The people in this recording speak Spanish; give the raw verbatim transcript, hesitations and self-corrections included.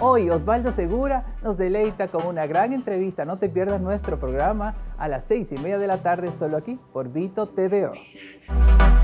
Hoy Osvaldo Segura nos deleita con una gran entrevista. No te pierdas nuestro programa a las seis y media de la tarde, solo aquí por Vito T V O.